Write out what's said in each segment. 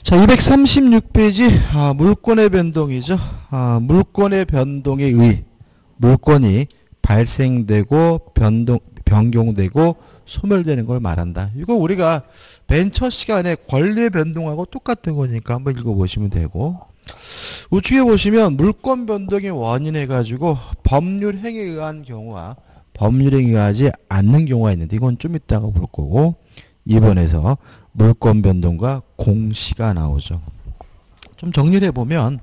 자, 236페이지 물권의 변동이죠. 물권의 변동에 의해 물권이 발생되고 변경되고 소멸되는 걸 말한다. 이거 우리가 맨 첫 시간에 권리의 변동하고 똑같은 거니까 한번 읽어보시면 되고, 우측에 보시면 물권 변동의 원인 해가지고 법률 행위에 의한 경우와 법률 행위에 의하지 않는 경우가 있는데 이건 좀 이따가 볼 거고, 2번에서 물권 변동과 공시가 나오죠. 좀 정리를 해보면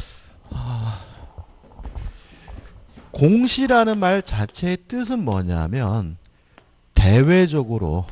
공시라는 말 자체의 뜻은 뭐냐면 대외적으로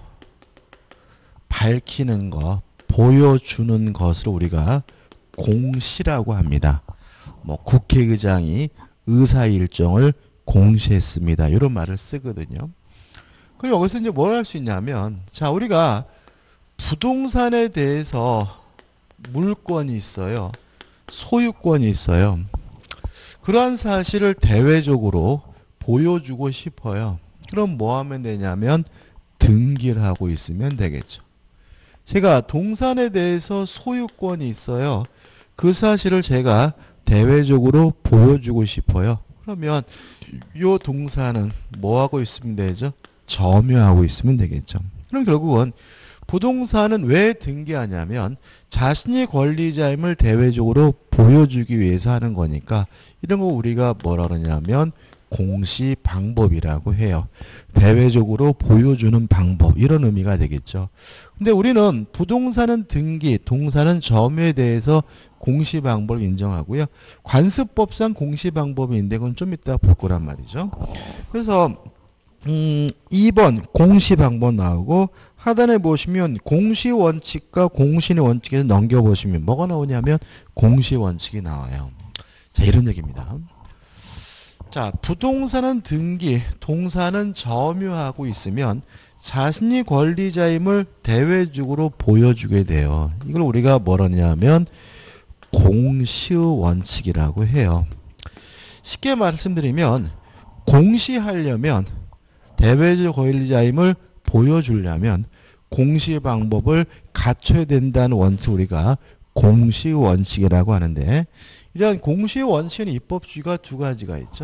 밝히는 것, 보여주는 것을 우리가 공시라고 합니다. 뭐 국회의장이 의사일정을 공시했습니다. 이런 말을 쓰거든요. 그럼 여기서 이제 뭘 할 수 있냐면, 자, 우리가 부동산에 대해서 물권이 있어요. 소유권이 있어요. 그러한 사실을 대외적으로 보여주고 싶어요. 그럼 뭐 하면 되냐면 등기를 하고 있으면 되겠죠. 제가 동산에 대해서 소유권이 있어요. 그 사실을 제가 대외적으로 보여주고 싶어요. 그러면 이 동산은 뭐 하고 있으면 되죠? 점유하고 있으면 되겠죠. 그럼 결국은 부동산은 왜 등기하냐면 자신이 권리자임을 대외적으로 보여주기 위해서 하는 거니까 이런 거 우리가 뭐라 그러냐면 공시 방법이라고 해요. 대외적으로 보여주는 방법, 이런 의미가 되겠죠. 근데 우리는 부동산은 등기, 동산은 점유에 대해서 공시 방법을 인정하고요. 관습법상 공시 방법이 있는데 그건 좀 이따 볼 거란 말이죠. 그래서 2번 공시 방법 나오고, 하단에 보시면 공시 원칙과 공신의 원칙에서 넘겨보시면 뭐가 나오냐면 공시 원칙이 나와요. 자, 이런 얘기입니다. 자, 부동산은 등기, 동산은 점유하고 있으면 자신이 권리자임을 대외적으로 보여주게 돼요. 이걸 우리가 뭐라냐면 공시의 원칙이라고 해요. 쉽게 말씀드리면 공시하려면 대외적 권리자임을 보여주려면 공시 방법을 갖춰야 된다는 원칙, 우리가 공시 원칙이라고 하는데, 이러한 공시 원칙은 입법주의가 두 가지가 있죠.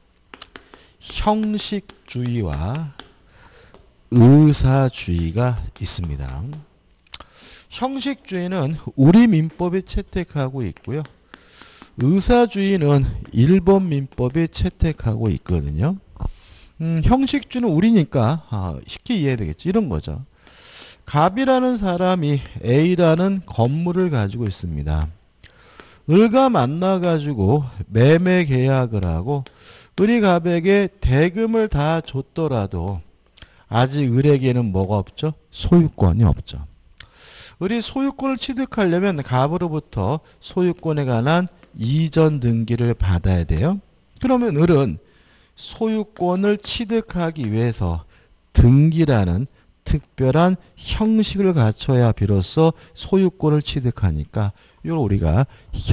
형식주의와 의사주의가 있습니다. 형식주의는 우리 민법에 채택하고 있고요. 의사주의는 일본 민법에 채택하고 있거든요. 형식주는 우리니까 쉽게 이해되겠죠. 이런 거죠. 갑이라는 사람이 A라는 건물을 가지고 있습니다. 을과 만나가지고 매매 계약을 하고 을이 갑에게 대금을 다 줬더라도 아직 을에게는 뭐가 없죠? 소유권이 없죠. 을이 소유권을 취득하려면 갑으로부터 소유권에 관한 이전 등기를 받아야 돼요. 그러면 을은 소유권을 취득하기 위해서 등기라는 특별한 형식을 갖춰야 비로소 소유권을 취득하니까 이걸 우리가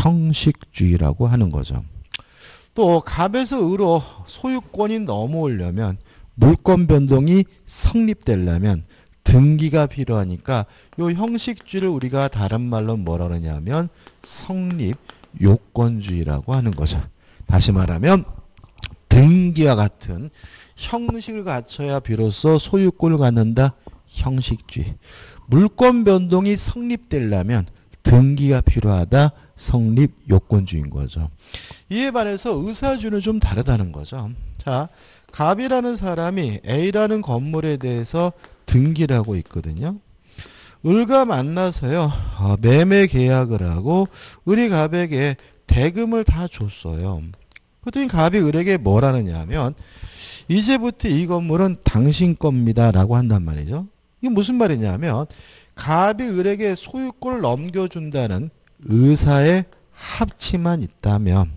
형식주의라고 하는 거죠. 또 갑에서 을로 소유권이 넘어오려면 물권 변동이 성립되려면 등기가 필요하니까 이 형식주의를 우리가 다른 말로 뭐라 그러냐면 성립 요건주의라고 하는 거죠. 다시 말하면 등기와 같은 형식을 갖춰야 비로소 소유권을 갖는다. 형식주의. 물권 변동이 성립되려면 등기가 필요하다. 성립 요건주의인 거죠. 이에 반해서 의사주의는 좀 다르다는 거죠. 자, 갑이라는 사람이 A라는 건물에 대해서 등기를 하고 있거든요. 을과 만나서요, 매매 계약을 하고 을이 갑에게 대금을 다 줬어요. 그랬더니 갑이 을에게 뭘 하느냐 하면 이제부터 이 건물은 당신 겁니다 라고 한단 말이죠. 이게 무슨 말이냐면 갑이 을에게 소유권을 넘겨준다는 의사의 합치만 있다면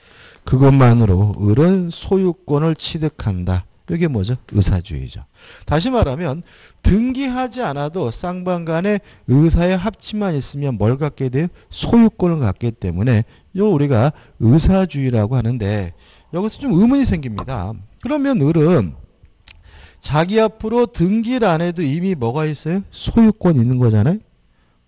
그것만으로 을은 소유권을 취득한다. 이게 뭐죠? 의사주의죠. 다시 말하면 등기하지 않아도 쌍방간에 의사의 합치만 있으면 뭘 갖게 돼요? 소유권을 갖기 때문에 이걸 우리가 의사주의라고 하는데, 여기서 좀 의문이 생깁니다. 그러면 을은 자기 앞으로 등기를 안 해도 이미 뭐가 있어요? 소유권 있는 거잖아요.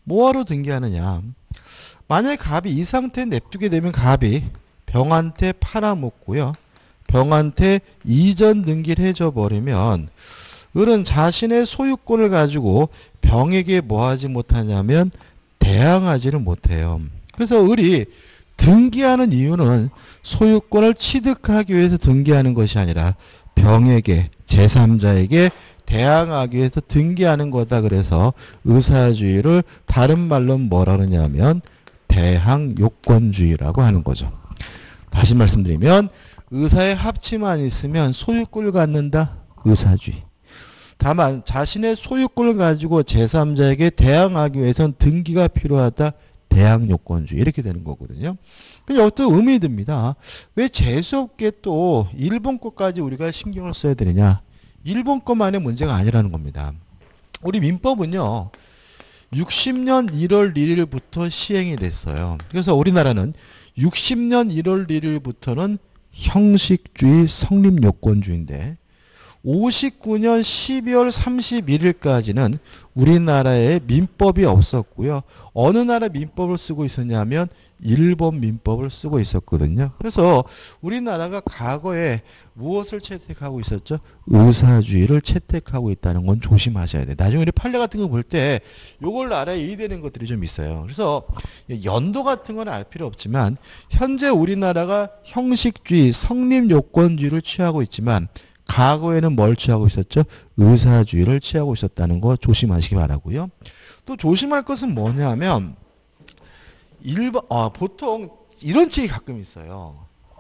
뭐하러 등기하느냐. 만약에 갑이 이 상태에 냅두게 되면 갑이 병한테 팔아먹고요. 병한테 이전 등기를 해줘 버리면 을은 자신의 소유권을 가지고 병에게 뭐 하지 못하냐면 대항하지를 못해요. 그래서 을이 등기하는 이유는 소유권을 취득하기 위해서 등기하는 것이 아니라 병에게 제3자에게 대항하기 위해서 등기하는 거다. 그래서 의사주의를 다른 말로 뭐라 그러냐면 대항요건주의라고 하는 거죠. 다시 말씀드리면 의사의 합치만 있으면 소유권을 갖는다. 의사주의. 다만 자신의 소유권을 가지고 제3자에게 대항하기 위해서는 등기가 필요하다. 대항요건주의. 이렇게 되는 거거든요. 또 의미 듭니다. 왜 재수없게 또 일본 것까지 우리가 신경을 써야 되느냐. 일본 것만의 문제가 아니라는 겁니다. 우리 민법은요. 60년 1월 1일부터 시행이 됐어요. 그래서 우리나라는 60년 1월 1일부터는 형식주의 성립요건주의인데 59년 12월 31일까지는 우리나라에 민법이 없었고요. 어느 나라 민법을 쓰고 있었냐면 일본 민법을 쓰고 있었거든요. 그래서 우리나라가 과거에 무엇을 채택하고 있었죠? 의사주의를 채택하고 있다는 건 조심하셔야 돼요. 나중에 우리 판례 같은 거 볼 때 요걸 알아야 이해되는 것들이 좀 있어요. 그래서 연도 같은 건 알 필요 없지만 현재 우리나라가 형식주의, 성립요건주의를 취하고 있지만 과거에는 뭘 취하고 있었죠? 의사주의를 취하고 있었다는 거 조심하시기 바라고요. 또 조심할 것은 뭐냐면 보통 이런 책이 가끔 있어요.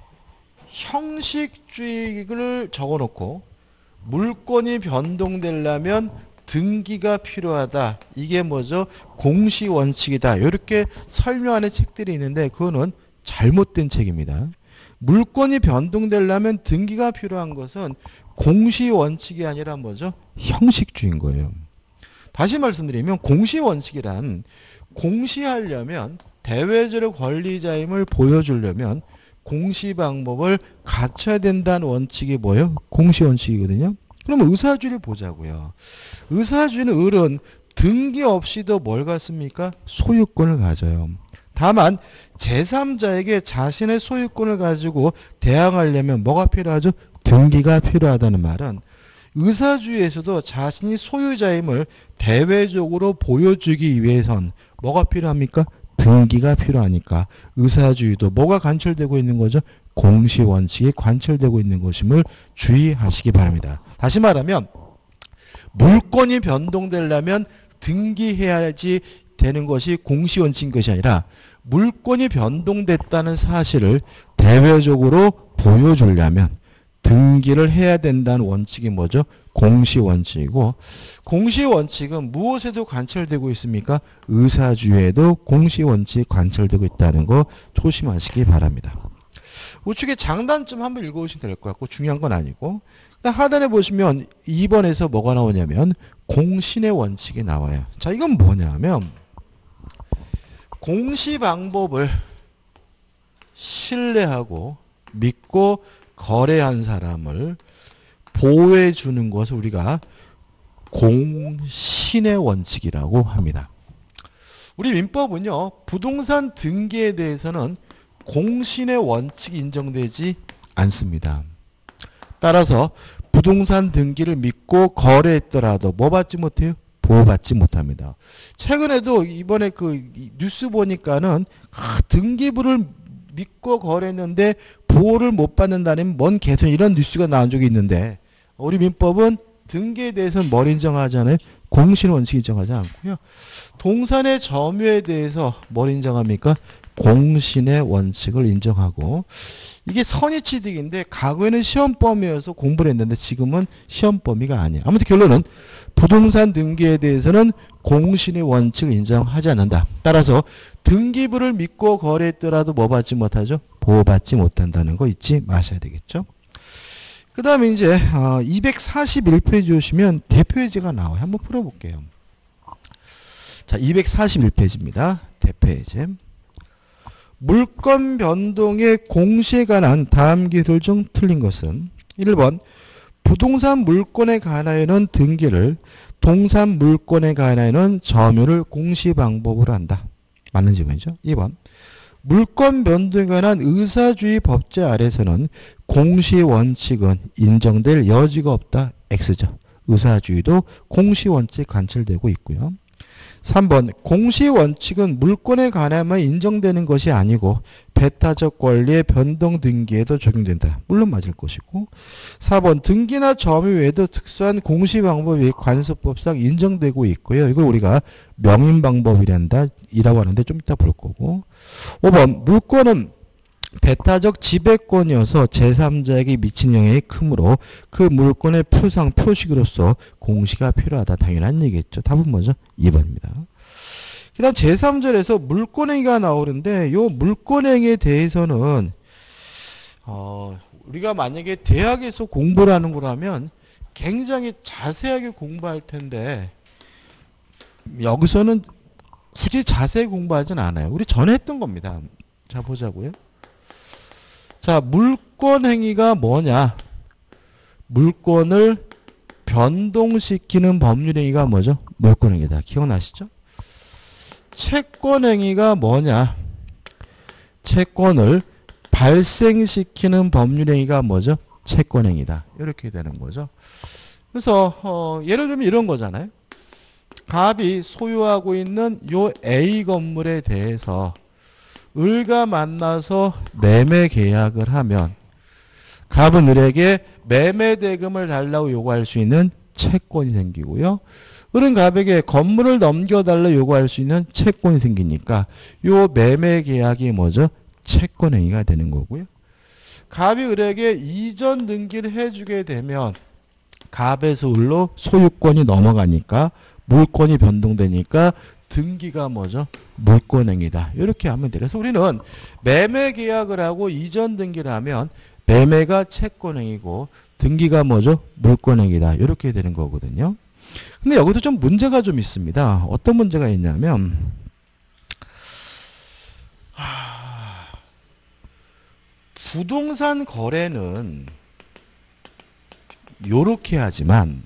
형식주의를 적어놓고 물권이 변동되려면 등기가 필요하다. 이게 뭐죠? 공시원칙이다. 이렇게 설명하는 책들이 있는데 그거는 잘못된 책입니다. 물권이 변동되려면 등기가 필요한 것은 공시원칙이 아니라 뭐죠? 형식주의인 거예요. 다시 말씀드리면 공시원칙이란 공시하려면 대외적으로 권리자임을 보여주려면 공시 방법을 갖춰야 된다는 원칙이 뭐예요? 공시원칙이거든요. 그러면 의사주의를 보자고요. 의사주의는 을은 등기 없이도 뭘 갖습니까? 소유권을 가져요. 다만 제3자에게 자신의 소유권을 가지고 대항하려면 뭐가 필요하죠? 등기가 필요하다는 말은 의사주의에서도 자신이 소유자임을 대외적으로 보여주기 위해선 뭐가 필요합니까? 등기가 필요하니까 의사주의도 뭐가 관철되고 있는 거죠? 공시원칙이 관철되고 있는 것임을 주의하시기 바랍니다. 다시 말하면 물권이 변동되려면 등기해야지 되는 것이 공시원칙인 것이 아니라 물권이 변동됐다는 사실을 대외적으로 보여주려면 등기를 해야 된다는 원칙이 뭐죠? 공시원칙이고 공시원칙은 무엇에도 관철되고 있습니까? 의사주의에도 공시원칙이 관철되고 있다는 거 조심하시기 바랍니다. 우측에 장단점 한번 읽어보시면 될 것 같고 중요한 건 아니고 하단에 보시면 2번에서 뭐가 나오냐면 공신의 원칙이 나와요. 자, 이건 뭐냐면 공시 방법을 신뢰하고 믿고 거래한 사람을 보호해 주는 것을 우리가 공신의 원칙이라고 합니다. 우리 민법은요. 부동산 등기에 대해서는 공신의 원칙이 인정되지 않습니다. 따라서 부동산 등기를 믿고 거래했더라도 뭐 받지 못해요? 보호받지 못합니다. 최근에도 이번에 그 뉴스 보니까는 등기부를 믿고 거래했는데 보호를 못 받는다는 뭔 개선 이런 뉴스가 나온 적이 있는데 우리 민법은 등기에 대해서는 뭘 인정하잖아요? 공신 원칙 인정하지 않고요. 동산의 점유에 대해서 뭘 인정합니까? 공신의 원칙을 인정하고 이게 선의취득인데 과거에는 시험 범위여서 공부를 했는데 지금은 시험 범위가 아니에요. 아무튼 결론은 부동산 등기에 대해서는 공신의 원칙을 인정하지 않는다. 따라서 등기부를 믿고 거래했더라도 뭐 받지 못하죠? 보호받지 못한다는 거 잊지 마셔야 되겠죠. 그 다음에 이제 241페이지 오시면 대표예제가 나와요. 한번 풀어볼게요. 자, 241페이지입니다. 대표예제. 물권 변동의 공시에 관한 다음 기술 중 틀린 것은 1번 부동산 물권에 관하여는 등기를 동산 물권에 관하여는 점유를 공시 방법으로 한다. 맞는 질문이죠. 2번. 물권 변동에 관한 의사주의 법제 아래서는 공시 원칙은 인정될 여지가 없다. X죠. 의사주의도 공시 원칙 관철되고 있고요. 3번. 공시 원칙은 물권에 관해만 인정되는 것이 아니고 배타적 권리의 변동 등기에도 적용된다. 물론 맞을 것이고. 4번. 등기나 점유 외에도 특수한 공시 방법이 관습법상 인정되고 있고요. 이걸 우리가 명인 방법이라고 하는데 좀 이따 볼 거고. 5번. 물권은 배타적 지배권이어서 제3자에게 미친 영향이 크므로 그 물권의 표상, 표식으로서 공시가 필요하다. 당연한 얘기겠죠. 답은 뭐죠? 2번입니다. 그 다음 제3절에서 물권행위가 나오는데 요 물권행위에 대해서는 우리가 만약에 대학에서 공부를 하는 거라면 굉장히 자세하게 공부할 텐데 여기서는 굳이 자세히 공부하진 않아요. 우리 전에 했던 겁니다. 자, 보자고요. 자, 물권 행위가 뭐냐? 물권을 변동시키는 법률 행위가 뭐죠? 물권 행위다. 기억나시죠? 채권 행위가 뭐냐? 채권을 발생시키는 법률 행위가 뭐죠? 채권 행위다. 이렇게 되는 거죠. 그래서 예를 들면 이런 거잖아요. 갑이 소유하고 있는 요 A 건물에 대해서 을과 만나서 매매 계약을 하면 갑은 을에게 매매 대금을 달라고 요구할 수 있는 채권이 생기고요. 을은 갑에게 건물을 넘겨달라고 요구할 수 있는 채권이 생기니까 요 매매 계약이 뭐죠? 채권 행위가 되는 거고요. 갑이 을에게 이전 등기를 해주게 되면 갑에서 을로 소유권이 넘어가니까 물권이 변동되니까 등기가 뭐죠? 물권행위다. 이렇게 하면 돼요. 그래서 우리는 매매 계약을 하고 이전 등기를 하면 매매가 채권행위고 등기가 뭐죠? 물권행위다. 이렇게 되는 거거든요. 근데 여기서 좀 문제가 좀 있습니다. 어떤 문제가 있냐면 부동산 거래는 요렇게 하지만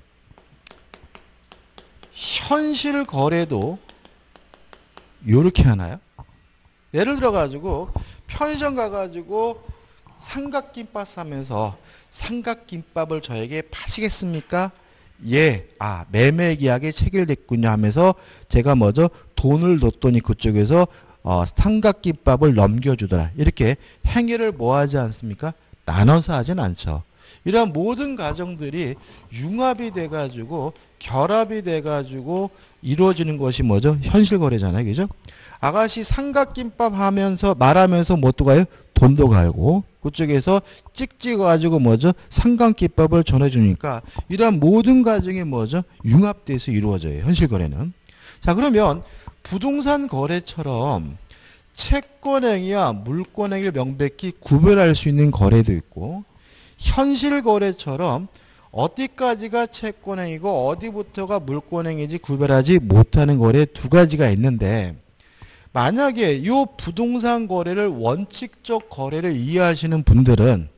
현실 거래도 요렇게 하나요? 예를 들어 가지고 편의점 가가지고 삼각김밥 사면서 삼각김밥을 저에게 파시겠습니까? 예. 아, 매매 계약이 체결됐군요 하면서 제가 뭐죠? 돈을 줬더니 그쪽에서 삼각김밥을 넘겨주더라. 이렇게 행위를 뭐 하지 않습니까? 나눠서 하진 않죠. 이러한 모든 과정들이 융합이 돼가지고 결합이 돼가지고 이루어지는 것이 뭐죠? 현실 거래잖아요. 그죠? 아가씨 삼각김밥 하면서 말하면서 뭣도 가요? 돈도 갈고 그쪽에서 찍찍어가지고 뭐죠? 삼각김밥을 전해주니까 이러한 모든 과정이 뭐죠? 융합돼서 이루어져요. 현실 거래는. 자, 그러면 부동산 거래처럼 채권행위와 물권행위를 명백히 구별할 수 있는 거래도 있고 현실 거래처럼 어디까지가 채권행위고 어디부터가 물권행위인지 구별하지 못하는 거래 두 가지가 있는데 만약에 이 부동산 거래를 원칙적 거래를 이해하시는 분들은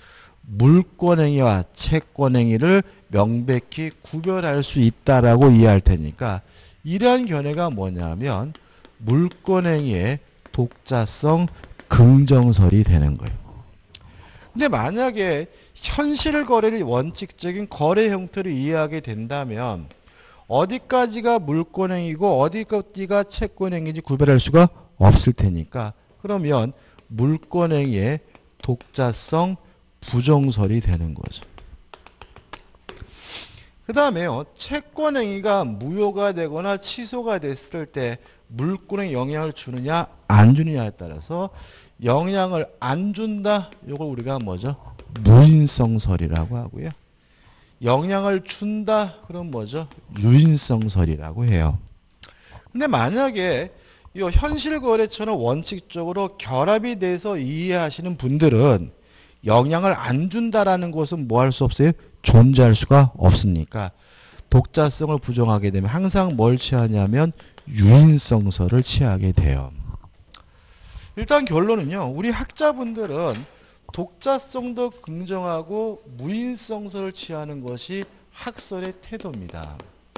물권행위와 채권행위를 명백히 구별할 수 있다라고 이해할 테니까 이러한 견해가 뭐냐면 물권행위의 독자성 긍정설이 되는 거예요. 근데 만약에 현실 거래를 원칙적인 거래 형태로 이해하게 된다면 어디까지가 물권행위고 어디까지가 채권행위인지 구별할 수가 없을 테니까 그러면 물권행위의 독자성 부정설이 되는 거죠. 그 다음에요. 채권행위가 무효가 되거나 취소가 됐을 때 물권에 영향을 주느냐 안 주느냐에 따라서 영향을 안 준다. 이걸 우리가 뭐죠? 무인성설이라고 하고요. 영향을 준다. 그럼 뭐죠? 유인성설이라고 해요. 근데 만약에 이 현실 거래처는 원칙적으로 결합이 돼서 이해하시는 분들은 영향을 안 준다라는 것은 뭐 할 수 없어요? 존재할 수가 없으니까 독자성을 부정하게 되면 항상 뭘 취하냐면 유인성설을 취하게 돼요. 일단 결론은요. 우리 학자분들은 독자성도 긍정하고 무인성설을 취하는 것이 학설의 태도입니다.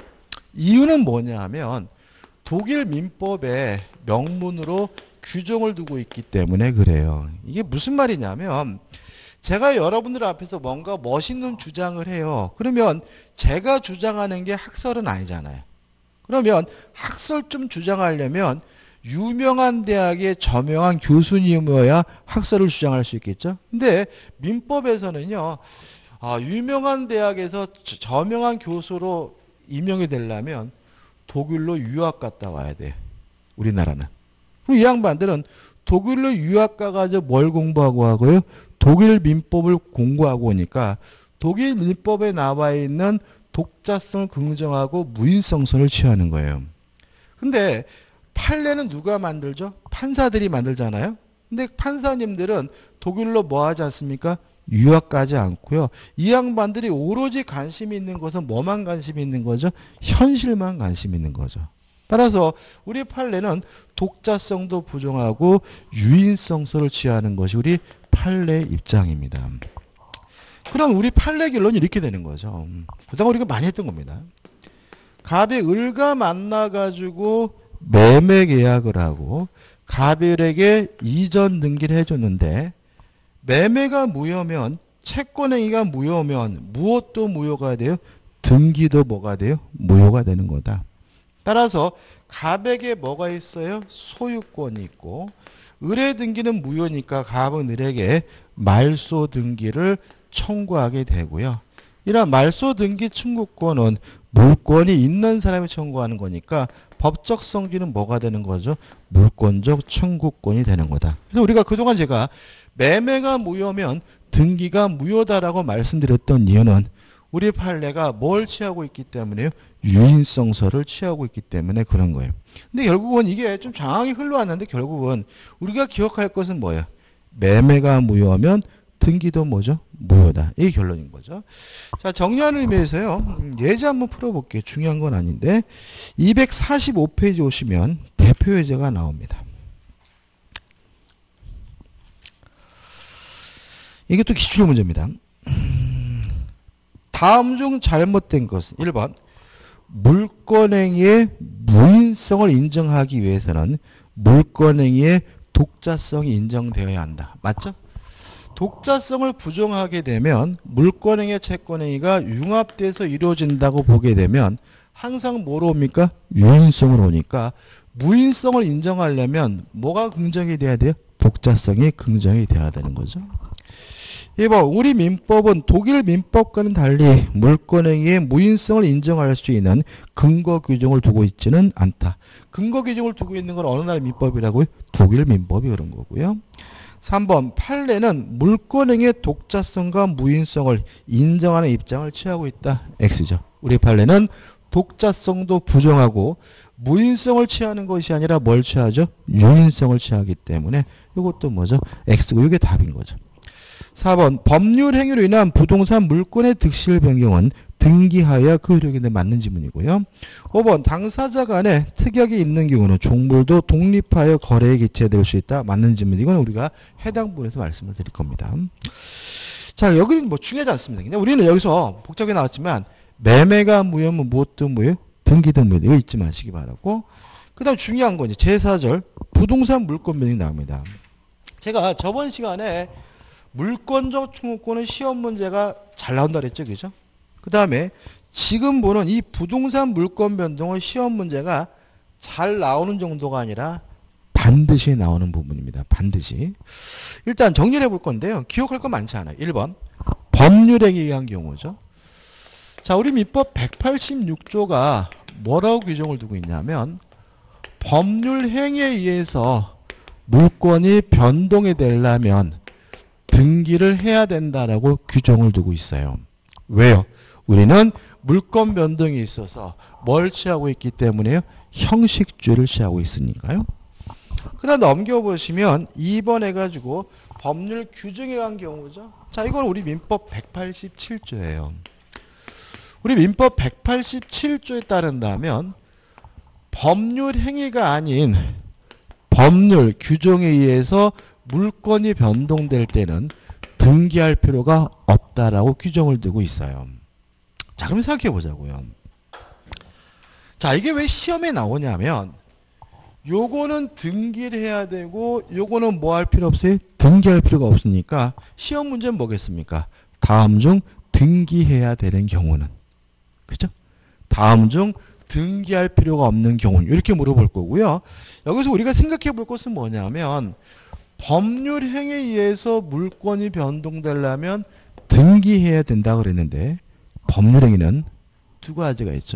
이유는 뭐냐 하면 독일 민법에 명문으로 규정을 두고 있기 때문에 그래요. 이게 무슨 말이냐면 제가 여러분들 앞에서 뭔가 멋있는 주장을 해요. 그러면 제가 주장하는 게 학설은 아니잖아요. 그러면 학설 좀 주장하려면 유명한 대학의 저명한 교수님이어야 학설을 주장할 수 있겠죠. 근데 민법에서는요. 유명한 대학에서 저명한 교수로 임용이 되려면 독일로 유학 갔다 와야 돼. 우리나라는. 그럼 이 양반들은 독일로 유학 가가지고 뭘 공부하고 하고요? 독일 민법을 공부하고 오니까 독일 민법에 나와 있는 독자성을 긍정하고 무인성선을 취하는 거예요. 근데 판례는 누가 만들죠? 판사들이 만들잖아요. 근데 판사님들은 독일로 뭐 하지 않습니까? 유학 가지 않고요. 이 양반들이 오로지 관심이 있는 것은 뭐만 관심이 있는 거죠? 현실만 관심이 있는 거죠. 따라서 우리 판례는 독자성도 부정하고 유인성서를 취하는 것이 우리 판례 입장입니다. 그럼 우리 판례 결론이 이렇게 되는 거죠. 그동안 우리가 많이 했던 겁니다. 갑이 을과 만나가지고 매매 계약을 하고 갑이 을에게 이전 등기를 해줬는데 매매가 무효면 채권행위가 무효면 무엇도 무효가 돼요? 등기도 뭐가 돼요? 무효가 되는 거다. 따라서 갑에게 뭐가 있어요? 소유권이 있고 을의 등기는 무효니까 갑은 을에게 말소 등기를 청구하게 되고요. 이런 말소 등기 청구권은 물권이 있는 사람이 청구하는 거니까 법적 성질은 뭐가 되는 거죠? 물권적 청구권이 되는 거다. 그래서 우리가 그동안 제가 매매가 무효면 등기가 무효다라고 말씀드렸던 이유는 우리 판례가 뭘 취하고 있기 때문에요? 유인성서를 취하고 있기 때문에 그런 거예요. 근데 결국은 이게 좀 장황히 흘러왔는데 결국은 우리가 기억할 것은 뭐예요? 매매가 무효하면 등기도 뭐죠? 무효다. 이게 결론인 거죠. 자, 정리하는 의미에서요. 예제 한번 풀어볼게요. 중요한 건 아닌데 245페이지 오시면 대표 예제가 나옵니다. 이게 또 기출 문제입니다. 다음 중 잘못된 것은 1번 물권행위의 무인성을 인정하기 위해서는 물권행위의 독자성이 인정되어야 한다. 맞죠? 독자성을 부정하게 되면 물권행위 채권행위가 융합돼서 이루어진다고 보게 되면 항상 뭐로 옵니까? 유인성으로 오니까 무인성을 인정하려면 뭐가 긍정이 돼야 돼요? 독자성이 긍정이 돼야 되는 거죠. 2번 우리 민법은 독일 민법과는 달리 물권행위의 무인성을 인정할 수 있는 근거 규정을 두고 있지는 않다. 근거 규정을 두고 있는 건 어느 나라 민법이라고요? 독일 민법이 그런 거고요. 3번 판례는 물권행위의 독자성과 무인성을 인정하는 입장을 취하고 있다. X죠. 우리 판례는 독자성도 부정하고 무인성을 취하는 것이 아니라 뭘 취하죠? 유인성을 취하기 때문에 이것도 뭐죠? X고 이게 답인 거죠. 4번 법률 행위로 인한 부동산 물권의 득실 변경은 등기하여야 그 효력이 맞는 지문이고요. 5번 당사자 간에 특약이 있는 경우는 종물도 독립하여 거래에 기체될 수 있다. 맞는 지문. 이건 우리가 해당 부분에서 말씀을 드릴 겁니다. 자, 여기는 뭐 중요하지 않습니다. 그냥 우리는 여기서 복잡하게 나왔지만 매매가 무효면 무엇도 무효, 등기도 무효. 이거 잊지 마시기 바라고. 그 다음 중요한 건 이제 제4절 부동산 물권 변경이 나옵니다. 제가 저번 시간에 물권적 청구권은 시험 문제가 잘 나온다 그랬죠. 그죠? 그 다음에 지금 보는 이 부동산 물권 변동은 시험 문제가 잘 나오는 정도가 아니라 반드시 나오는 부분입니다. 반드시. 일단 정리를 해볼 건데요. 기억할 거 많지 않아요. 1번 법률행위에 의한 경우죠. 자, 우리 민법 186조가 뭐라고 규정을 두고 있냐면 법률행위에 의해서 물권이 변동이 되려면 등기를 해야 된다라고 규정을 두고 있어요. 왜요? 우리는 물권 변동이 있어서 뭘 취하고 있기 때문에요? 형식주의를 취하고 있으니까요. 그 다음 넘겨보시면 2번 해가지고 법률 규정에 관한 경우죠. 자, 이건 우리 민법 187조예요. 우리 민법 187조에 따른다면 법률 행위가 아닌 법률 규정에 의해서 물권이 변동될 때는 등기할 필요가 없다라고 규정을 두고 있어요. 자, 그럼 생각해 보자고요. 자, 이게 왜 시험에 나오냐면 요거는 등기를 해야 되고 요거는 뭐 할 필요 없어요? 등기할 필요가 없으니까 시험 문제는 뭐겠습니까? 다음 중 등기해야 되는 경우는. 그죠? 다음 중 등기할 필요가 없는 경우는 이렇게 물어볼 거고요. 여기서 우리가 생각해 볼 것은 뭐냐면 법률 행위에 의해서 물권이 변동되려면 등기해야 된다고 그랬는데 법률 행위는 두 가지가 있죠.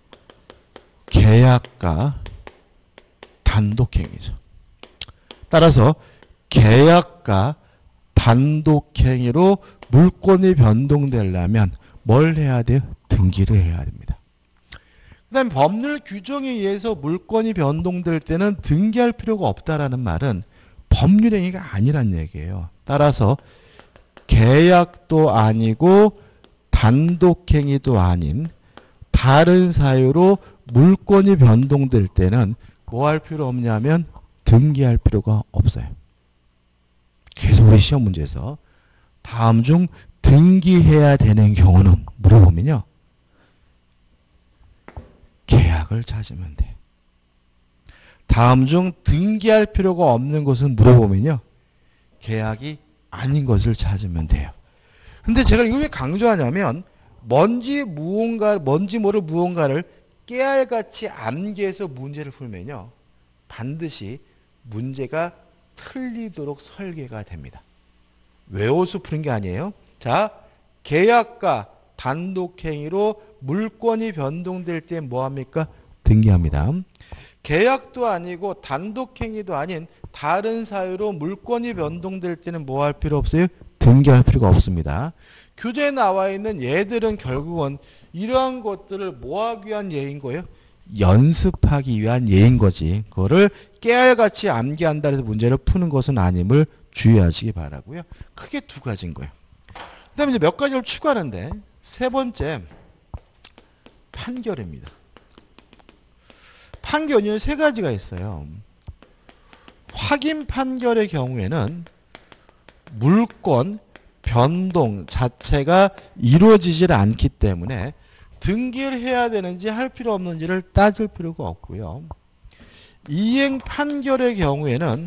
계약과 단독행위죠. 따라서 계약과 단독행위로 물권이 변동되려면 뭘 해야 돼요? 등기를 해야 됩니다. 그 다음에 법률 규정에 의해서 물권이 변동될 때는 등기할 필요가 없다라는 말은 법률 행위가 아니란 얘기예요. 따라서 계약도 아니고 단독행위도 아닌 다른 사유로 물권이 변동될 때는 뭐 할 필요 없냐면 등기할 필요가 없어요. 그래서 우리 시험 문제에서 다음 중 등기해야 되는 경우는 물어보면요. 계약을 찾으면 돼. 다음 중 등기할 필요가 없는 것은 물어보면요. 계약이 아닌 것을 찾으면 돼요. 근데 제가 이걸 왜 강조하냐면 뭔지 모를 무언가를 깨알같이 암기해서 문제를 풀면요. 반드시 문제가 틀리도록 설계가 됩니다. 외워서 푸는 게 아니에요. 자, 계약과 단독행위로 물권이 변동될 때 뭐합니까? 등기합니다. 계약도 아니고 단독행위도 아닌 다른 사유로 물권이 변동될 때는 뭐 할 필요 없어요? 등기할 필요가 없습니다. 교재에 나와 있는 예들은 결국은 이러한 것들을 뭐 하기 위한 예인 거예요? 연습하기 위한 예인 거지. 그거를 깨알같이 암기한다 해서 문제를 푸는 것은 아님을 주의하시기 바라고요. 크게 두 가지인 거예요. 그 다음에 이제 몇 가지를 추가하는데 세 번째 판결입니다. 판결은 세 가지가 있어요. 확인 판결의 경우에는 물권 변동 자체가 이루어지질 않기 때문에 등기를 해야 되는지 할 필요 없는지를 따질 필요가 없고요. 이행 판결의 경우에는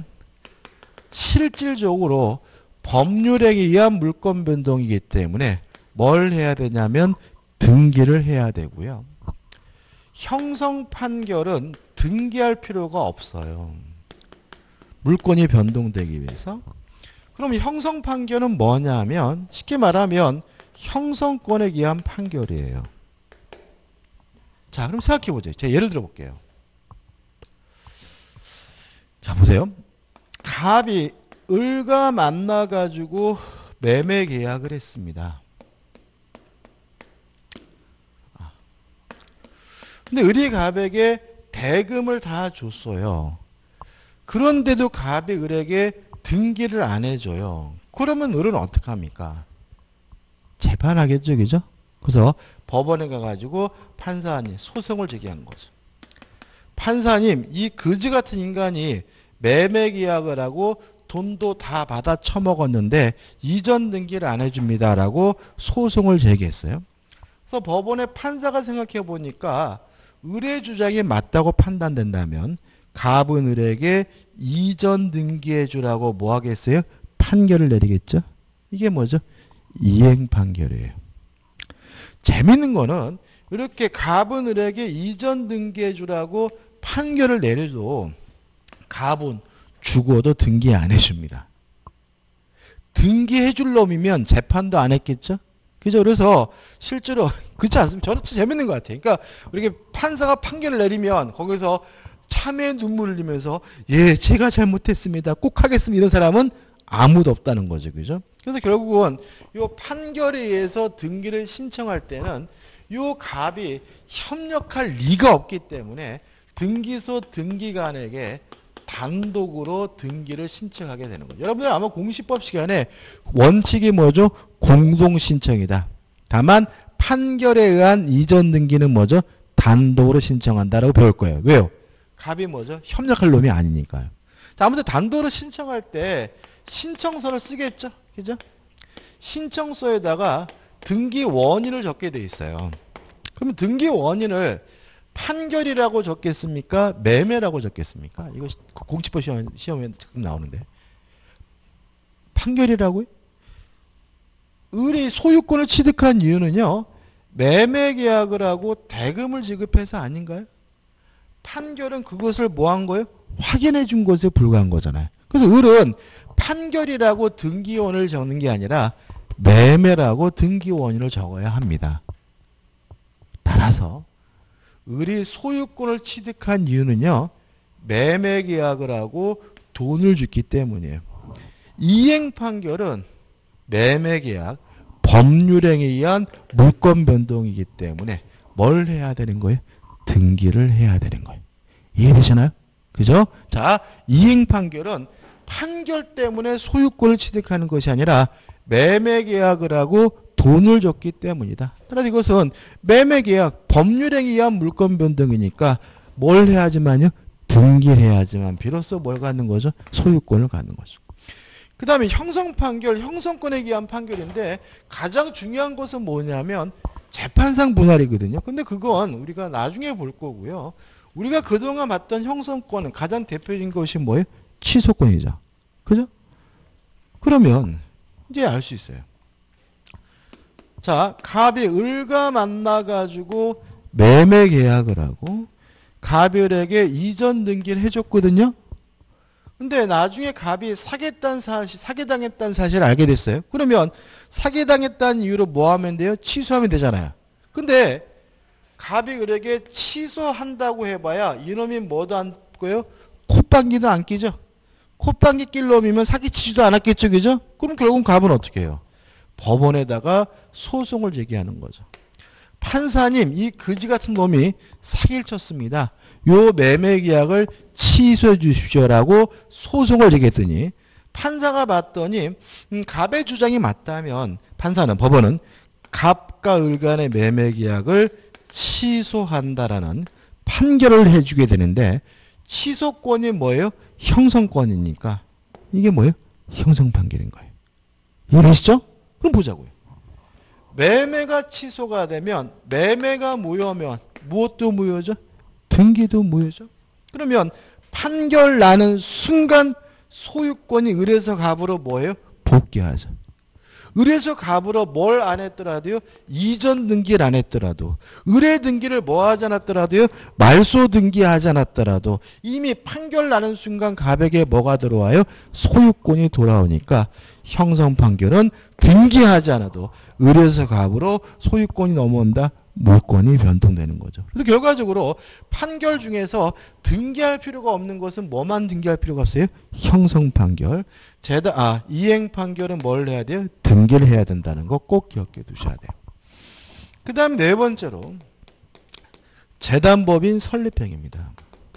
실질적으로 법률에 의한 물권 변동이기 때문에 뭘 해야 되냐면 등기를 해야 되고요. 형성 판결은 등기할 필요가 없어요. 물권이 변동되기 위해서. 그럼 형성 판결은 뭐냐면 쉽게 말하면 형성권에 의한 판결이에요. 자, 그럼 생각해 보죠. 제가 예를 들어 볼게요. 자, 보세요. 갑이 을과 만나 가지고 매매 계약을 했습니다. 근데 을이 갑에게 대금을 다 줬어요. 그런데도 갑이 을에게 등기를 안 해줘요. 그러면 을은 어떡합니까? 재판하겠죠, 그죠? 그래서 법원에 가가지고 판사님 소송을 제기한 거죠. 판사님, 이 그지 같은 인간이 매매 계약을 하고 돈도 다 받아 처먹었는데 이전 등기를 안 해줍니다라고 소송을 제기했어요. 그래서 법원의 판사가 생각해 보니까 을의 주장이 맞다고 판단된다면 갑은 을에게 이전 등기해 주라고 뭐 하겠어요? 판결을 내리겠죠? 이게 뭐죠? 이행 판결이에요. 재밌는 거는 이렇게 갑은 을에게 이전 등기해 주라고 판결을 내려도 갑은 죽어도 등기 안 해줍니다. 등기해 줄 놈이면 재판도 안 했겠죠? 그죠? 그래서 실제로 그렇지 않습니까? 저는 진짜 재밌는 것 같아요. 그러니까 이렇게 판사가 판결을 내리면 거기서 참의 눈물을 흘리면서 예, 제가 잘못했습니다. 꼭 하겠습니다. 이런 사람은 아무도 없다는 거죠. 그죠? 그래서 결국은 이 판결에 의해서 등기를 신청할 때는 이 갑이 협력할 리가 없기 때문에 등기소 등기관에게 단독으로 등기를 신청하게 되는 거죠. 여러분들 아마 공시법 시간에 원칙이 뭐죠? 공동신청이다. 다만 판결에 의한 이전 등기는 뭐죠? 단독으로 신청한다라고 배울 거예요. 왜요? 갑이 뭐죠? 협력할 놈이 아니니까요. 자, 아무튼 단독으로 신청할 때 신청서를 쓰겠죠? 그죠? 신청서에다가 등기 원인을 적게 돼 있어요. 그러면 등기 원인을 판결이라고 적겠습니까? 매매라고 적겠습니까? 이거 공치법 시험에 지금 나오는데. 판결이라고요? 을이 소유권을 취득한 이유는요. 매매 계약을 하고 대금을 지급해서 아닌가요? 판결은 그것을 뭐 한 거예요? 확인해 준 것에 불과한 거잖아요. 그래서 을은 판결이라고 등기원을 적는 게 아니라 매매라고 등기원인을 적어야 합니다. 따라서 을이 소유권을 취득한 이유는요. 매매 계약을 하고 돈을 줬기 때문이에요. 이행 판결은 매매 계약, 법률행에 의한 물권 변동이기 때문에 뭘 해야 되는 거예요? 등기를 해야 되는 거예요. 이해되시나요? 그죠? 자, 이행 판결은 판결 때문에 소유권을 취득하는 것이 아니라 매매 계약을 하고 돈을 줬기 때문이다. 따라서 이것은 매매 계약, 법률행에 의한 물권 변동이니까 뭘 해야지만요? 등기를 해야지만 비로소 뭘 갖는 거죠? 소유권을 갖는 거죠. 그 다음에 형성 판결, 형성권에 의한 판결인데 가장 중요한 것은 뭐냐면 재판상 분할이거든요. 근데 그건 우리가 나중에 볼 거고요. 우리가 그동안 봤던 형성권은 가장 대표적인 것이 뭐예요? 취소권이죠. 그죠? 그러면 이제 알 수 있어요. 자, 갑이 을과 만나가지고 매매 계약을 하고 갑이 을에게 이전 등기를 해줬거든요. 근데 나중에 갑이 사기당했다는 사실을 알게 됐어요. 그러면 사기당했다는 이유로 뭐 하면 돼요? 취소하면 되잖아요. 근데 갑이 을에게 취소한다고 해봐야 이놈이 뭐도 안 끼고요? 콧방귀도 안 끼죠. 콧방귀 낄 놈이면 사기치지도 않았겠죠. 그죠? 그럼 결국은 갑은 어떻게 해요? 법원에다가 소송을 제기하는 거죠. 판사님, 이 거지 같은 놈이 사기를 쳤습니다. 요 매매 계약을 취소해 주십시오라고 소송을 제기했더니 판사가 봤더니 갑의 주장이 맞다면 법원은 갑과 을 간의 매매 계약을 취소한다라는 판결을 해주게 되는데 취소권이 뭐예요? 형성권이니까 이게 뭐예요? 형성 판결인 거예요. 이해되시죠? 그럼 보자고요. 매매가 취소가 되면 매매가 무효면 무엇도 무효죠? 등기도 무효죠. 그러면 판결 나는 순간 소유권이 을에서 갑으로 뭐예요? 복귀하죠. 을에서 갑으로 뭘 안 했더라도요. 이전 등기를 안 했더라도 을의 등기를 뭐 하지 않았더라도요. 말소 등기하지 않았더라도 이미 판결 나는 순간 갑에게 뭐가 들어와요? 소유권이 돌아오니까 형성 판결은 등기하지 않아도 을에서 갑으로 소유권이 넘어온다. 물권이 변동되는 거죠. 그래서 결과적으로 판결 중에서 등기할 필요가 없는 것은 뭐만 등기할 필요가 없어요? 형성 판결. 이행 판결은 뭘 해야 돼요? 등기를 해야 된다는 거 꼭 기억해 두셔야 돼요. 그 다음 네 번째로 재단법인 설립행위입니다.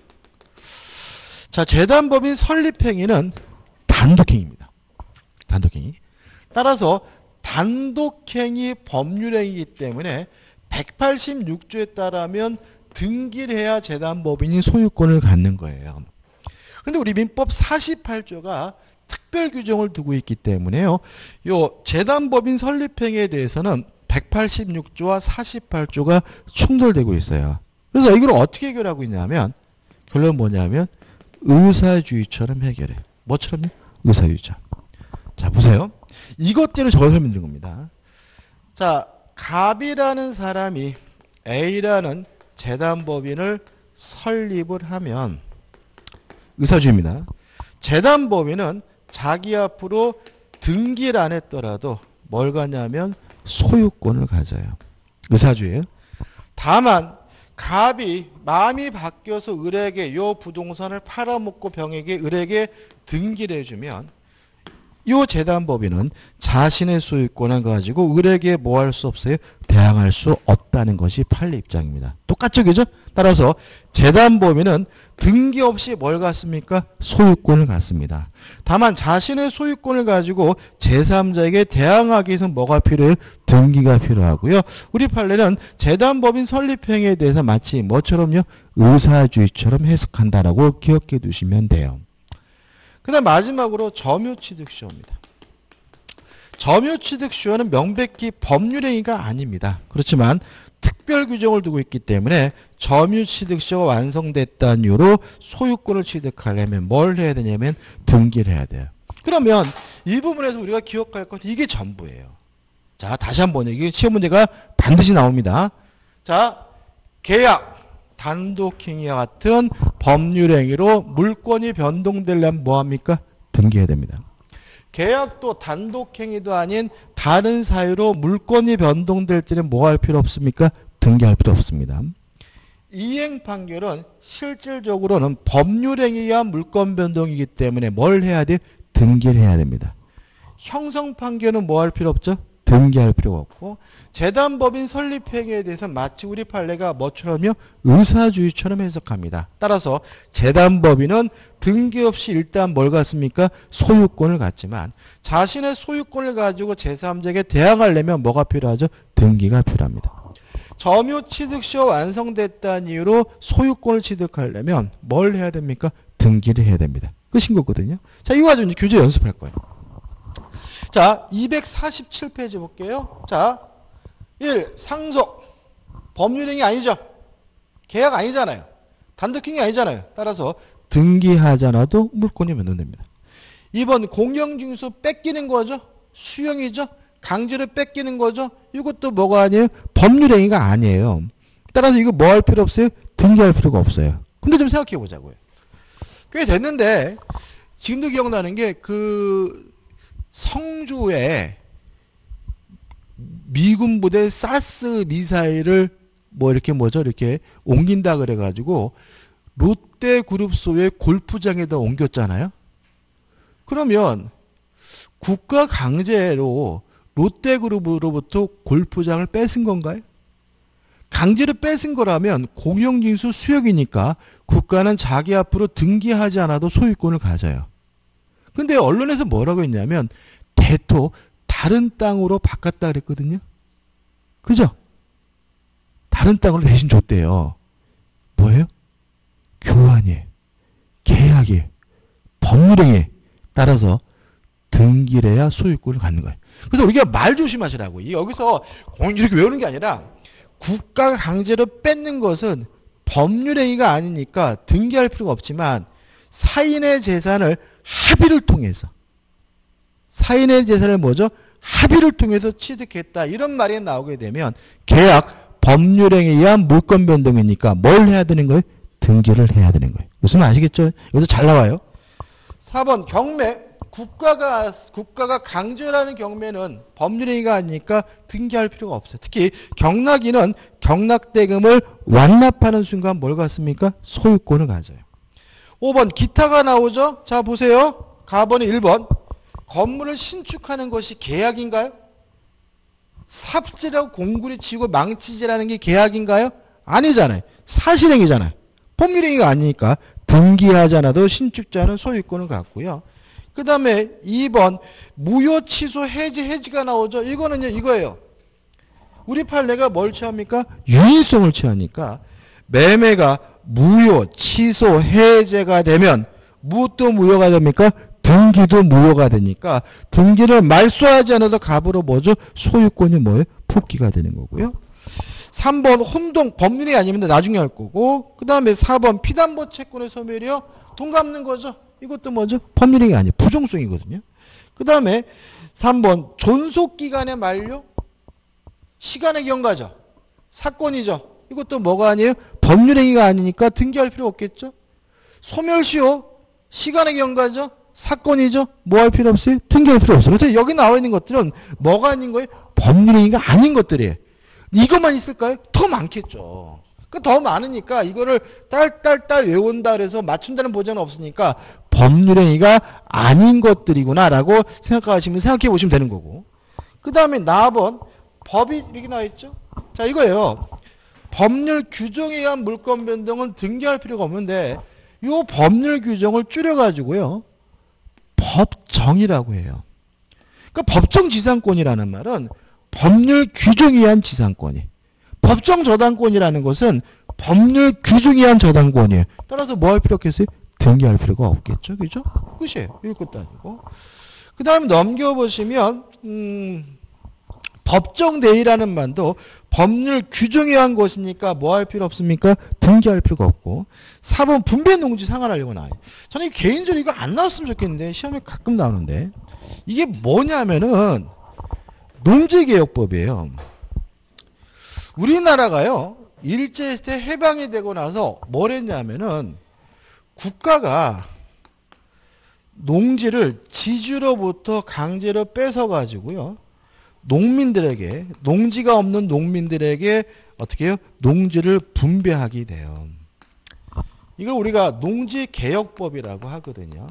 자, 재단법인 설립행위는 단독행위입니다. 단독행위. 따라서 단독행위 법률행위이기 때문에 186조에 따르면 등기를 해야 재단법인이 소유권을 갖는 거예요. 근데 우리 민법 48조가 특별 규정을 두고 있기 때문에요. 요 재단법인 설립행위에 대해서는 186조와 48조가 충돌되고 있어요. 그래서 이걸 어떻게 해결하고 있냐면 결론은 뭐냐면 의사주의처럼 해결해. 뭐처럼요? 의사주의처럼. 자, 보세요. 이것대로 저걸 설명드린 겁니다. 자, 갑이라는 사람이 A라는 재단법인을 설립을 하면 의사주의입니다. 재단법인은 자기 앞으로 등기를 안 했더라도 뭘 가냐면 소유권을 가져요. 의사주의예요. 다만 갑이 마음이 바뀌어서 을에게 요 부동산을 팔아먹고 병에게 을에게 등기를 해주면 이 재단법인은 자신의 소유권을 가지고 을에게 뭐 할 수 없어요? 대항할 수 없다는 것이 판례 입장입니다. 똑같죠, 그죠? 따라서 재단법인은 등기 없이 뭘 갖습니까? 소유권을 갖습니다. 다만 자신의 소유권을 가지고 제3자에게 대항하기 위해서 뭐가 필요해요? 등기가 필요하고요. 우리 판례는 재단법인 설립행위에 대해서 마치 뭐처럼요? 의사주의처럼 해석한다라고 기억해 두시면 돼요. 그 다음 마지막으로 점유취득시효입니다. 점유취득시효는 명백히 법률행위가 아닙니다. 그렇지만 특별 규정을 두고 있기 때문에 점유취득시효가 완성됐다는 이유로 소유권을 취득하려면 뭘 해야 되냐면 등기를 해야 돼요. 그러면 이 부분에서 우리가 기억할 것 이게 전부예요. 자, 다시 한번 이게 시험 문제가 반드시 나옵니다. 자, 계약, 단독행위와 같은 법률행위로 물권이 변동되려면 뭐합니까? 등기해야 됩니다. 계약도 단독행위도 아닌 다른 사유로 물권이 변동될 때는 뭐 할 필요 없습니까? 등기할 필요 없습니다. 이행 판결은 실질적으로는 법률행위에 의한 물권 변동이기 때문에 뭘 해야 돼? 등기를 해야 됩니다. 형성 판결은 뭐 할 필요 없죠? 등기할 필요가 없고 재단법인 설립행위에 대해서 마치 우리 판례가 뭐처럼요? 의사주의처럼 해석합니다. 따라서 재단법인은 등기 없이 일단 뭘 갖습니까? 소유권을 갖지만 자신의 소유권을 가지고 제3자에게 대항하려면 뭐가 필요하죠? 등기가 필요합니다. 점유취득시효 완성됐다는 이유로 소유권을 취득하려면 뭘 해야 됩니까? 등기를 해야 됩니다. 끝인 거거든요. 자, 이거 가지고 이제 교재 연습할 거예요. 자, 247페이지 볼게요. 자, 1. 상속. 법률행위 아니죠? 계약 아니잖아요. 단독행위 아니잖아요. 따라서 등기하지 않아도 물권이 변동됩니다. 2번 공영징수 뺏기는 거죠? 수용이죠? 강제로 뺏기는 거죠? 이것도 뭐가 아니에요? 법률행위가 아니에요. 따라서 이거 뭐 할 필요 없어요? 등기할 필요가 없어요. 근데 좀 생각해 보자고요. 꽤 됐는데 지금도 기억나는 게 성주에 미군 부대 사스 미사일을 이렇게 옮긴다 그래가지고 롯데그룹 소유의 골프장에다 옮겼잖아요. 그러면 국가 강제로 롯데그룹으로부터 골프장을 뺏은 건가요? 강제로 뺏은 거라면 공영징수 수역이니까 국가는 자기 앞으로 등기하지 않아도 소유권을 가져요. 근데 언론에서 뭐라고 했냐면 대토 다른 땅으로 바꿨다 그랬거든요. 그죠? 다른 땅으로 대신 줬대요. 뭐예요? 교환이에요. 계약이에요. 법률행위. 따라서 등기를 해야 소유권을 갖는 거예요. 그래서 우리가 말 조심하시라고. 여기서 이렇게 외우는 게 아니라 국가가 강제로 뺏는 것은 법률행위가 아니니까 등기할 필요가 없지만 사인의 재산을 합의를 통해서 사인의 재산을 뭐죠? 합의를 통해서 취득했다. 이런 말이 나오게 되면 계약, 법률행위에 의한 물권 변동이니까 뭘 해야 되는 거예요? 등기를 해야 되는 거예요. 무슨 말 아시겠죠? 여기서 잘 나와요. 4번 경매. 국가가 강제로 하는 경매는 법률행위가 아니니까 등기할 필요가 없어요. 특히 경락인은 경락대금을 완납하는 순간 뭘 갖습니까? 소유권을 가져요. 5번 기타가 나오죠? 자 보세요. 가번이 1번. 건물을 신축하는 것이 계약인가요? 삽질하고 공구리 치고 망치질하는 게 계약인가요? 아니잖아요. 사실행위잖아요. 법률행위가 아니니까 등기하지 않아도 신축자는 소유권을 갖고요. 그 다음에 2번 무효 취소 해지가 나오죠. 이거는요 이거예요. 우리 판례가 뭘 취합니까? 유인성을 취하니까 매매가 무효 취소 해제가 되면 무엇도 무효가 됩니까? 등기도 무효가 되니까 등기를 말소하지 않아도 갑으로 뭐죠? 소유권이 뭐예요? 복귀가 되는 거고요. 3번 혼동 법률이 아니면 나중에 할 거고 그 다음에 4번 피담보 채권의 소멸이요. 돈 갚는 거죠. 이것도 뭐죠? 법률이 아니에요. 부종성이거든요. 그 다음에 3번 존속기간의 만료 시간의 경과죠. 사건이죠. 이것도 뭐가 아니에요? 법률행위가 아니니까 등기할 필요 없겠죠. 소멸시효 시간의 경과죠. 사건이죠. 뭐 할 필요 없어요? 등기할 필요 없어요. 그래서 여기 나와 있는 것들은 뭐가 아닌 거예요? 법률행위가 아닌 것들이에요. 이것만 있을까요? 더 많겠죠. 더 많으니까 이거를 딸딸딸 외운다 그래서 맞춘다는 보장은 없으니까 법률행위가 아닌 것들이구나라고 생각해 보시면 되는 거고. 그 다음에 4번 법이 이렇게 나와 있죠. 자 이거예요. 법률 규정에 의한 물권 변동은 등기할 필요가 없는데 이 법률 규정을 줄여가지고요. 법정이라고 해요. 그러니까 법정지상권이라는 말은 법률 규정에 의한 지상권이. 법정 저당권이라는 것은 법률 규정에 의한 저당권이에요. 따라서 뭐 할 필요 없겠어요? 등기할 필요가 없겠죠. 그죠? 끝이에요. 이것도 아니고. 그 다음에 넘겨보시면 법정 대의라는 말도 법률 규정에 한 것이니까 뭐 할 필요 없습니까? 등기할 필요가 없고. 4번 분배 농지 상환하려고 나와요. 저는 개인적으로 이거 안 나왔으면 좋겠는데 시험에 가끔 나오는데 이게 뭐냐면은 농지개혁법이에요. 우리나라가요 일제시대 해방이 되고 나서 뭘 했냐면은 국가가 농지를 지주로부터 강제로 뺏어가지고요. 농민들에게, 농지가 없는 농민들에게 어떻게 해요? 농지를 분배하게 돼요. 이걸 우리가 농지개혁법이라고 하거든요.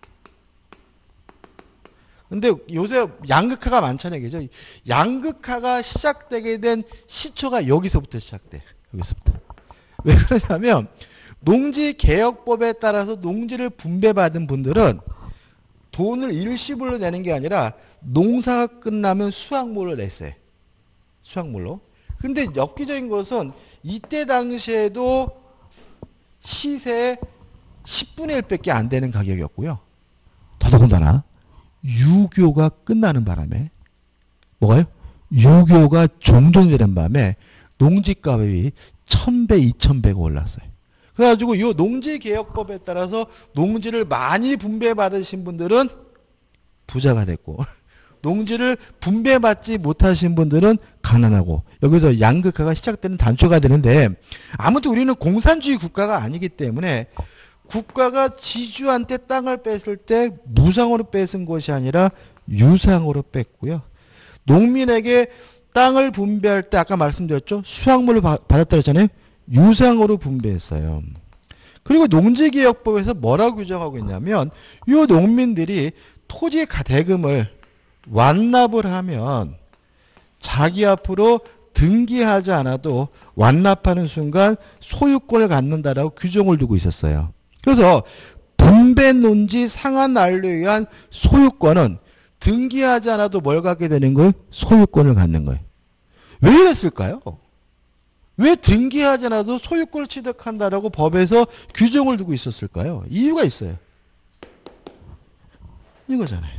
근데 요새 양극화가 많잖아요. 그죠? 양극화가 시작되게 된 시초가 여기서부터 시작돼. 여기서부터. 왜 그러냐면 농지개혁법에 따라서 농지를 분배받은 분들은 돈을 일시불로 내는 게 아니라 농사가 끝나면 수확물을 냈어요. 수확물로. 근데 엽기적인 것은 이때 당시에도 시세의 10분의 1밖에 안 되는 가격이었고요. 더더군다나 유교가 끝나는 바람에 뭐가요? 유교가 종전이 되는 바람에 농지값이 1000배, 2000배가 올랐어요. 그래가지고 이 농지개혁법에 따라서 농지를 많이 분배받으신 분들은 부자가 됐고 농지를 분배받지 못하신 분들은 가난하고 여기서 양극화가 시작되는 단초가 되는데 아무튼 우리는 공산주의 국가가 아니기 때문에 국가가 지주한테 땅을 뺐을 때 무상으로 뺏은 것이 아니라 유상으로 뺐고요. 농민에게 땅을 분배할 때 아까 말씀드렸죠. 수확물을 받았다 그랬잖아요. 유상으로 분배했어요. 그리고 농지개혁법에서 뭐라고 규정하고 있냐면 이 농민들이 토지 대금을 완납을 하면 자기 앞으로 등기하지 않아도 완납하는 순간 소유권을 갖는다라고 규정을 두고 있었어요. 그래서 분배 논지 상한 난로에 의한 소유권은 등기하지 않아도 뭘 갖게 되는 거예요? 소유권을 갖는 거예요. 왜 이랬을까요? 왜 등기하지 않아도 소유권을 취득한다라고 법에서 규정을 두고 있었을까요? 이유가 있어요. 이거잖아요.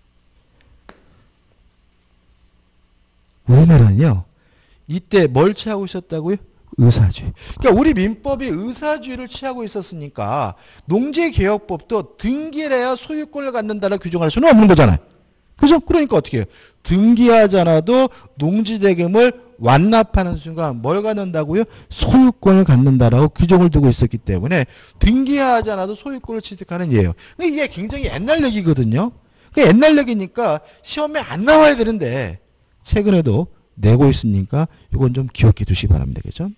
우리나라는요. 이때 뭘 취하고 있었다고요? 의사주의. 그러니까 우리 민법이 의사주의를 취하고 있었으니까 농지개혁법도 등기를 해야 소유권을 갖는다라고 규정할 수는 없는 거잖아요. 그죠? 그러니까 어떻게 해요? 등기하지 않아도 농지대금을 완납하는 순간 뭘 갖는다고요? 소유권을 갖는다라고 규정을 두고 있었기 때문에 등기하지 않아도 소유권을 취득하는 예예요. 이게 굉장히 옛날 얘기거든요. 옛날 얘기니까 시험에 안 나와야 되는데 최근에도 내고 있으니까 이건 좀 기억해 두시기 바랍니다. 그죠?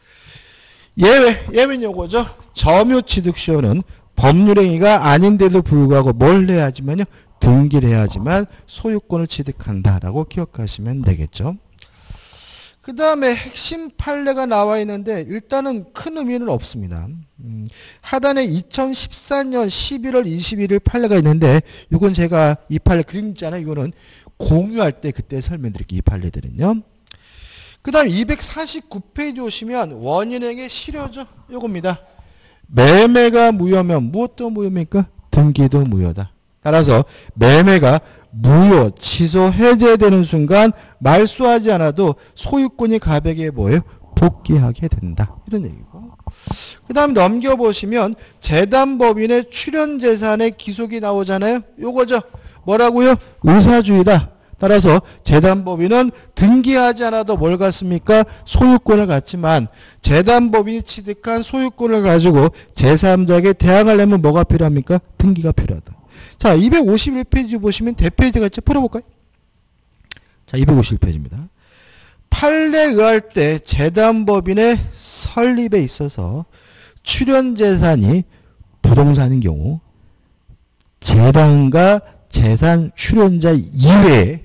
예외는 요거죠. 점유취득시효는 법률행위가 아닌데도 불구하고 뭘 해야지만요? 등기를 해야지만 소유권을 취득한다라고 기억하시면 되겠죠. 그 다음에 핵심 판례가 나와 있는데 일단은 큰 의미는 없습니다. 하단에 2014년 11월 21일 판례가 있는데 이건 제가 이 판례 그림 있잖아요. 이거는 공유할 때 그때 설명드릴게요. 이 판례들은요. 그 다음 249페이지 오시면 원인행위 실효죠. 요겁니다. 매매가 무효면 무엇도 무효입니까? 등기도 무효다. 따라서 매매가 무효, 취소, 해제되는 순간 말소하지 않아도 소유권이 가백에 뭐예요? 복귀하게 된다. 이런 얘기고. 그 다음 넘겨보시면 재단법인의 출연재산의 기속이 나오잖아요. 요거죠. 뭐라고요? 의사주의다. 따라서 재단법인은 등기하지 않아도 뭘 갖습니까? 소유권을 갖지만 재단법인이 취득한 소유권을 가지고 제3자에게 대항하려면 뭐가 필요합니까? 등기가 필요하다. 자, 251페이지 보시면 대페이지가 있죠. 풀어볼까요? 자, 251페이지입니다. 판례에 의할 때 재단법인의 설립에 있어서 출연재산이 부동산인 경우 재단과 재산 출연자 이외에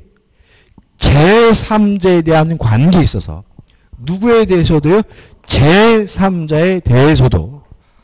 제3자에 대한 관계에 있어서 누구에 대해서도요? 제3자에 대해서도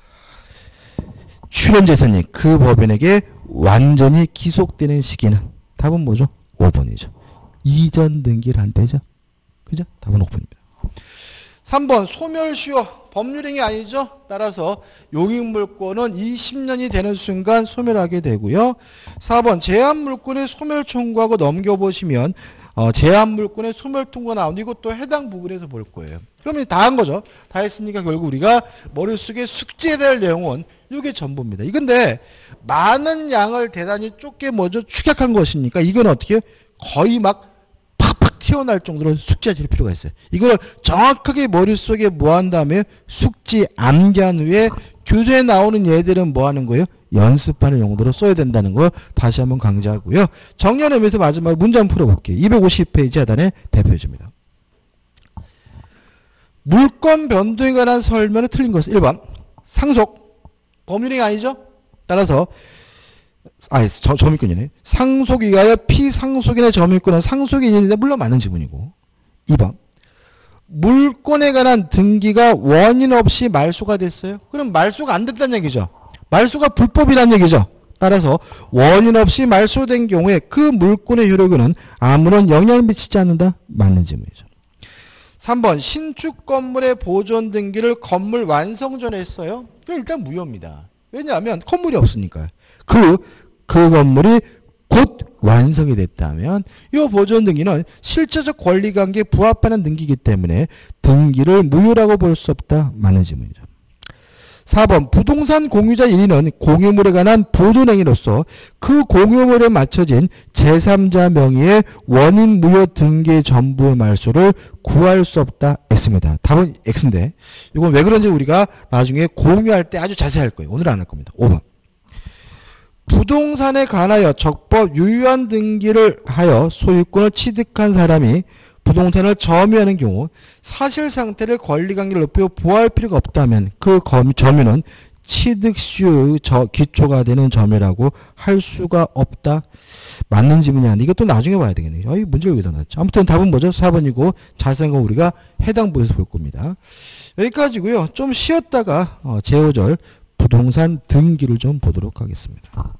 출연재산이 그 법인에게 완전히 기속되는 시기는 답은 뭐죠? 5번이죠. 이전 등기를 한 때죠. 그죠? 답은 5번입니다. 3번 소멸시효 법률행위 아니죠? 따라서 용익물권은 20년이 되는 순간 소멸하게 되고요. 4번 제한물권의 소멸 청구하고 넘겨보시면 제한 물권의 소멸 통과 나오는데 이것도 해당 부분에서 볼 거예요. 그러면 다 한 거죠. 다 했으니까 결국 우리가 머릿속에 숙지해야 될 내용은 이게 전부입니다. 이건데 많은 양을 대단히 좁게 먼저 축약한 것이니까 이건 어떻게 거의 막 팍팍 튀어나올 정도로 숙지할 필요가 있어요. 이걸 정확하게 머릿속에 뭐한 다음에 숙지 암기한 후에 교재에 나오는 얘들은 뭐 하는 거예요? 연습하는 용도로 써야 된다는 거 다시 한번 강조하고요. 정리하는 의미에서 마지막으로 문제 한번 풀어볼게요. 250페이지 하단에 대표해줍니다. 물권 변동에 관한 설명을 틀린 것은 1번 상속 법률이 아니죠. 따라서 점유권이네. 상속이 의하여 피상속인의 점유권은 상속이 있는데 물론 맞는 지문이고 2번 물권에 관한 등기가 원인 없이 말소가 됐어요. 그럼 말소가 안 됐다는 얘기죠. 말소가 불법이라는 얘기죠. 따라서 원인 없이 말소된 경우에 그 물권의 효력은 아무런 영향을 미치지 않는다. 맞는 지문이죠. 3번 신축 건물의 보존 등기를 건물 완성 전에 했어요. 그럼 일단 무효입니다. 왜냐하면 건물이 없으니까요. 그 건물이 곧 완성이 됐다면 이 보존 등기는 실제적 권리관계에 부합하는 등기이기 때문에 등기를 무효라고 볼 수 없다. 맞는 질문이죠. 4번 부동산 공유자 1위는 공유물에 관한 보존행위로서 그 공유물에 맞춰진 제3자 명의의 원인 무효 등기 전부의 말소를 구할 수 없다. X입니다. 답은 X인데 이건 왜 그런지 우리가 나중에 공유할 때 아주 자세히 할 거예요. 오늘 안 할 겁니다. 5번 부동산에 관하여 적법 유효한 등기를 하여 소유권을 취득한 사람이 부동산을 점유하는 경우 사실상태를 권리관계를 높여 보호할 필요가 없다면 그 점유는 취득시효의 기초가 되는 점유라고 할 수가 없다. 맞는 지문이 아닌데 이것도 나중에 봐야 되겠네요. 이 문제가 여기다 났죠. 아무튼 답은 뭐죠? 4번이고 자세한 건 우리가 해당 부에서 볼 겁니다. 여기까지고요. 좀 쉬었다가 제5절 부동산 등기를 좀 보도록 하겠습니다.